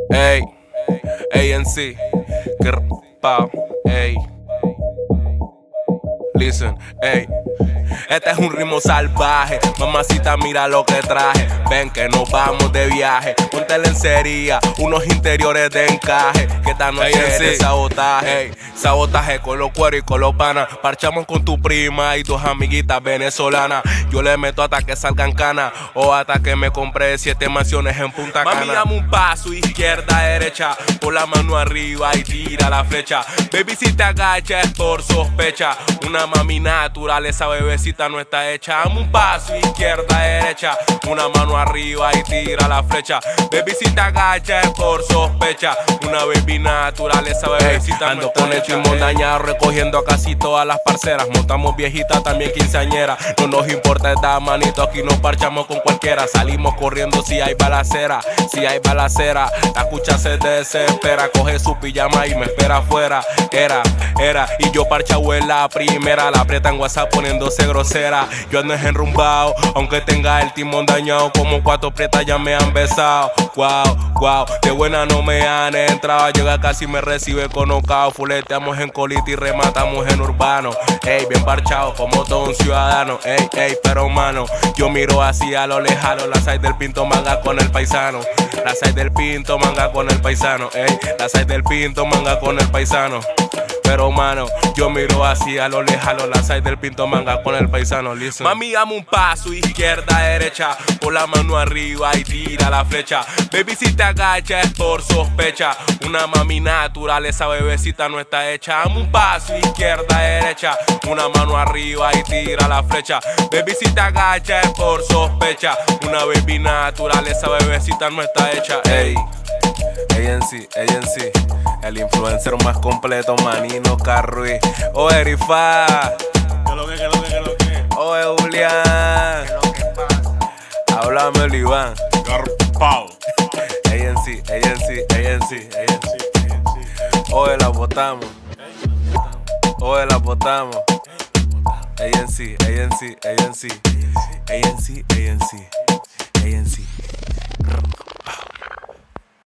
Ey, ANC, Pow, ey. Listen, ey. Este es un ritmo salvaje, mamacita mira lo que traje. Ven que nos vamos de viaje, ponte lencería, unos interiores de encaje. Que esta noche es de sabotaje, ey. Sabotaje con los cueros y con los panas. Parchamos con tu prima y tus amiguitas venezolanas. Yo le meto hasta que salgan canas, o hasta que me compré 7 mansiones en Punta Cana. Mami, dame un paso, izquierda, derecha, pon la mano arriba y tira la flecha. Baby, si te agachas es por sospecha. Una mami natural, esa bebecita no está hecha. Dame un paso, izquierda, derecha, una mano arriba y tira la flecha. Baby, si te agachas es por sospecha. Una baby natural, esa bebecita no está hecha. Ando con el timón dañado, recogiendo a casi todas las parceras. Montamos viejitas, también quinceañeras. No nos importa esta manito, aquí nos parchamos con cualquiera. Salimos corriendo si hay balacera, si hay balacera. La escucha se desespera, coge su pijama y me espera afuera. Era, y yo parchado en la primera. La aprieta en WhatsApp poniéndose grosera. Yo ando enrumbado, aunque tenga el timón dañado. Como 4 pretas ya me han besado. Wow, de buena no me han entrado. Llega casi me recibe con knockout. Fuleteamos en colita y rematamos en urbano. Ey, bien parchado como todo un ciudadano. Ey, pero mano, yo miro así a lo lejano. La side del Pinto manga con el paisano. La side del Pinto manga con el paisano. Ey, la side del Pinto manga con el paisano. Pero mano, yo miro así a lo lejano. La side del Pinto manga con el paisano. Listen. Mami, dame un paso, izquierda, derecha, pon la mano arriba y tira la flecha. Baby, si te agachas es por sospecha. Una mami natural, esa bebecita no está hecha. Dame un paso, izquierda, derecha, una mano arriba y tira la flecha. Baby, si te agachas es por sospecha. Una baby natural, esa bebecita no está hecha. Ey, ANC, el influencer más completo, Manino Carruy. Oye, Rifa. ¿Qué lo que? Oye, Julián. Háblame, el Iván. Garpao. ANC. Oye, la botamos. Oye, la botamos. ANC.